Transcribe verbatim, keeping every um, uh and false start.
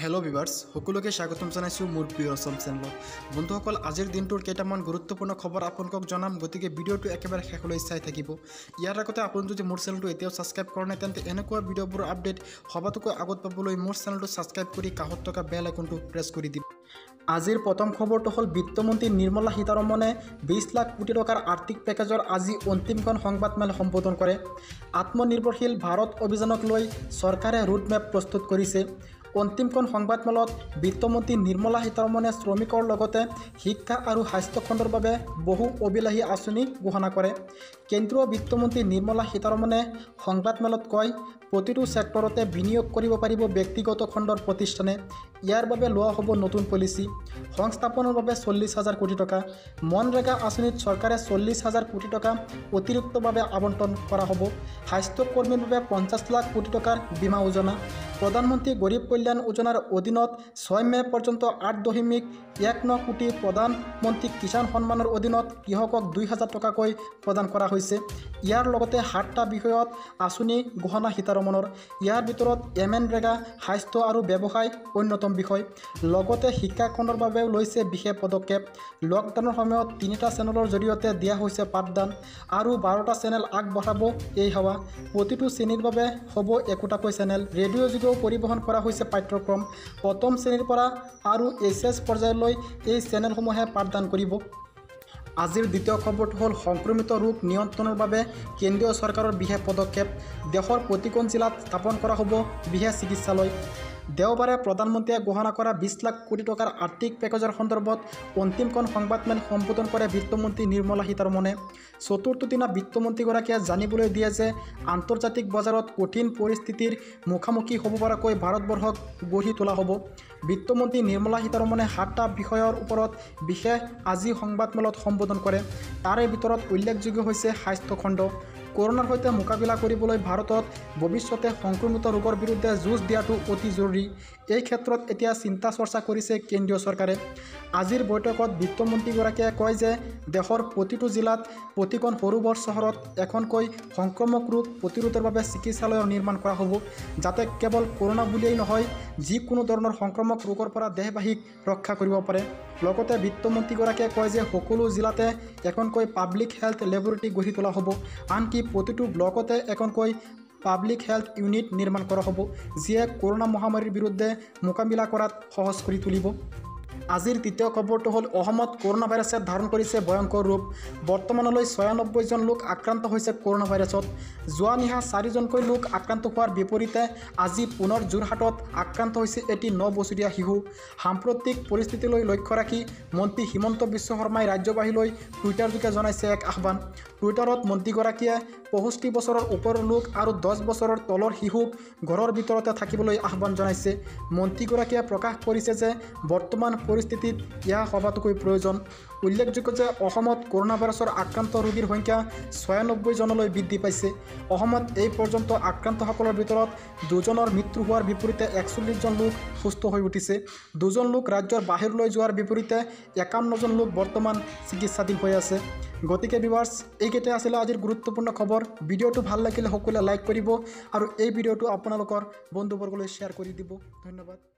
Hello viewers সকলোকে স্বাগতম জানাইছো মোৰ প্ৰিয় অসম চেনেলত বন্ধুসকল আজিৰ দিনটোৰ কেইটামান গুৰুত্বপূৰ্ণ খবৰ আপোনালোকক জনাম গতিকে ভিডিঅ'টো একেবাৰে শেষলৈ চাই থাকিব ইয়াৰ আগতে আপুনি যদি মোৰ চেনেলটো এতিয়াও সাবস্ক্ৰাইব কৰা নাই তেন্তে এনেকুৱা ভিডিঅ'বোৰ আপডেট সবাতোকৈ আগত পাবলৈ মোৰ চেনেলটো সাবস্ক্ৰাইব কৰি কাষত থকা বেল আইকনটো প্ৰেছ কৰি দিব আজিৰ প্ৰথম খবৰটো হ'ল বিত্তমন্ত্ৰী নিৰ্মলা সীতাৰমণে বিশ লাখ কোটি টকাৰ আৰ্থিক পেকেজৰ আজি অন্তিমখন সংবাদমেল সম্বোধন কৰে আত্মনিৰ্ভৰশীল ভাৰত অভিযানক লৈ চৰকাৰে ৰোডমেপ প্ৰস্তুত কৰিছে অন্তিমখন সংবাদমেলত বিত্তমন্ত্ৰী নিৰ্মলা সীতাৰমণে শ্ৰমিকৰ লগতে শিক্ষা আৰু স্বাস্থ্য খণ্ডৰ বাবে বহু অভিলাষী আঁচনি ঘোষণা কৰে কেন্দ্ৰীয় বিত্তমন্ত্ৰী নিৰ্মলা সীতাৰমণে সংবাদমেলত কয় প্ৰতিটো সেক্টৰতে বিনিয়োগ কৰিব পাৰিব ব্যক্তিগত খণ্ডৰ প্ৰতিষ্ঠানে ইয়াৰ বাবে লোৱা হ'ব নতুন পলিচি সংস্থাপনৰ বাবে চল্লিছ হাজাৰ কোটি টকা মনৰেগা আঁচনিত চৰকাৰে চল্লিছ হাজাৰ কোটি টকা অতিৰিক্তভাৱে আবণ্টন কৰা হ'ব স্বাস্থ্য কৰ্মীৰ বাবে পঞ্চাছ লাখ কোটি টকাৰ বীমা যোজনা প্ৰধানমন্ত্ৰী গৰীব কল্যাণ যোজনাৰ অধীনত ছয় মে পৰ্যন্ত আঠ দশমিক এক ন কোটি প্ৰধানমন্ত্ৰী কিষাণ সন্মানৰ অধীনত কৃষকক দুই হাজাৰ টকাকৈ প্ৰদান কৰা হৈছে ইয়াৰ লগতে সাতটা বিষয়ত আঁচনি ঘোষণা সীতাৰমণৰ ইয়াৰ ভিতৰত এম এন ৰেগা স্বাস্থ্য আৰু ব্যৱসায় অন্যতম বিষয় লগতে শিক্ষা খণ্ডৰ বাবেও লৈছে বিশেষ পদক্ষেপ লকডাউনৰ সময়ত তিনিটা চেনেলৰ জৰিয়তে দিয়া হৈছে পাঠদান আৰু বাৰটা চেনেল আগবঢ়াব এই সেৱা প্ৰতিটো শ্ৰেণীৰ বাবে হ'ব একোটাকৈ চেনেল ৰেডিঅ' যোগেও পৰিবহণ কৰা হৈছে পাঠ্যক্ৰম প্ৰথম শ্ৰেণীৰ পৰা আৰু এইচ এছ পৰ্যায়লৈ এই চেনেলসমূহে পাঠদান কৰিব আজিৰ দ্বিতীয় খবৰটো হ'ল সংক্ৰমিত ৰোগ নিয়ন্ত্ৰণৰ বাবে কেন্দ্ৰীয় চৰকাৰৰ বিশেষ পদক্ষেপ দেশৰ প্ৰতিখন জিলাত স্থাপন কৰা হ'ব বিশেষ চিকিৎসালয় দেওবাৰে প্ৰধানমন্ত্ৰীয়ে ঘোষণা কৰা বিশ লাখ কোটি টকাৰ আৰ্থিক পেকেজৰ সন্দৰ্ভত অন্তিমখন সংবাদমেল সম্বোধন কৰে বিত্তমন্ত্ৰী নিৰ্মলা সীতাৰমণে চতুৰ্থ দিনা বিত্তমন্ত্ৰীগৰাকীয়ে জানিবলৈ দিয়ে যে আন্তৰ্জাতিক বজাৰত কঠিন পৰিস্থিতিৰ মুখামুখি হ'ব পৰাকৈ ভাৰতবৰ্ষক গঢ়ি তোলা হ'ব বিত্তমন্ত্ৰী নিৰ্মলা সীতাৰমণে সাতটা বিষয়ৰ ওপৰত বিশেষ আজি সংবাদমেলত সম্বোধন কৰে তাৰে ভিতৰত উল্লেখযোগ্য হৈছে স্বাস্থ্য খণ্ড কৰোনাৰ সৈতে মোকাবিলা কৰিবলৈ ভাৰতত ভৱিষ্যতে সংক্ৰমিত ৰোগৰ বিৰুদ্ধে যুঁজ দিয়াটো অতি জৰুৰী এই ক্ষেত্ৰত এতিয়া চিন্তা চৰ্চা কৰিছে কেন্দ্ৰীয় চৰকাৰে আজিৰ বৈঠকত বিত্তমন্ত্ৰীগৰাকীয়ে কয় যে দেশৰ প্ৰতিটো জিলাত প্ৰতিখন সৰু বৰ চহৰত এখনকৈ সংক্ৰমক ৰোগ প্ৰতিৰোধৰ বাবে চিকিৎসালয়ৰ নিৰ্মাণ কৰা হ'ব যাতে কেৱল কৰোনা বুলিয়েই নহয় যিকোনো ধৰণৰ সংক্ৰমক ৰোগৰ পৰা দেশবাসীক ৰক্ষা কৰিব পাৰে লগতে বিত্তমন্ত্ৰীগৰাকীয়ে কয় যে সকলো জিলাতে এখনকৈ পাব্লিক হেল্থ লেবৰেটৰী গঢ়ি তোলা হ'ব আনকি প্ৰতিটো ব্লকতে এখনকৈ পাব্লিক হেল্থ ইউনিট নিৰ্মাণ কৰা হ'ব যিয়ে কৰোনা মহামাৰীৰ বিৰুদ্ধে মোকাবিলা কৰাত সহজ কৰি তুলিব আজিৰ তৃতীয় খবৰটো হ'ল অসমত কৰোনা ভাইৰাছে ধাৰণ কৰিছে ভয়ংকৰ ৰূপ বৰ্তমানলৈ ছয়ানব্বৈ জন লোক আক্ৰান্ত হৈছে কৰোনা ভাইৰাছত যোৱা নিশা চাৰিজনকৈ লোক আক্ৰান্ত হোৱাৰ বিপৰীতে আজি পুনৰ যোৰহাটত আক্ৰান্ত হৈছে এটি ন বছৰীয়া শিশু সাম্প্ৰতিক পৰিস্থিতিলৈ লক্ষ্য ৰাখি মন্ত্ৰী হিমন্ত বিশ্ব শৰ্মাই ৰাজ্যবাসীলৈ টুইটাৰযোগে জনাইছে এক আহ্বান টুইটাৰত মন্ত্ৰীগৰাকীয়ে পঁয়ষষ্ঠি বছৰৰ ওপৰৰ লোক আৰু দহ বছৰৰ তলৰ শিশুক ঘৰৰ ভিতৰতে থাকিবলৈ আহ্বান জনাইছে মন্ত্ৰীগৰাকীয়ে প্ৰকাশ কৰিছে যে বৰ্তমান পৰিস্থিতিত ইয়াৰ সবাতোকৈ প্ৰয়োজন উল্লেখযোগ্য যে অসমত কৰোনা ভাইৰাছৰ আক্ৰান্ত ৰোগীৰ সংখ্যা ছয়ানব্বৈ জনলৈ বৃদ্ধি পাইছে অসমত এই পৰ্যন্ত আক্ৰান্তসকলৰ ভিতৰত দুজনৰ মৃত্যু হোৱাৰ বিপৰীতে একচল্লিছ জন লোক সুস্থ হৈ উঠিছে দুজন লোক ৰাজ্যৰ বাহিৰলৈ যোৱাৰ বিপৰীতে একাৱন্নজন লোক বৰ্তমান চিকিৎসাধীন হৈ আছে গতিকে ভিউৱাৰ্ছ এইকেইটাই আছিলে আজিৰ গুৰুত্বপূৰ্ণ খবৰ ভিডিঅ'টো ভাল লাগিলে সকলোৱে লাইক কৰিব আৰু এই ভিডিঅ'টো আপোনালোকৰ বন্ধুবৰ্গলৈ শ্বেয়াৰ কৰি দিব ধন্যবাদ।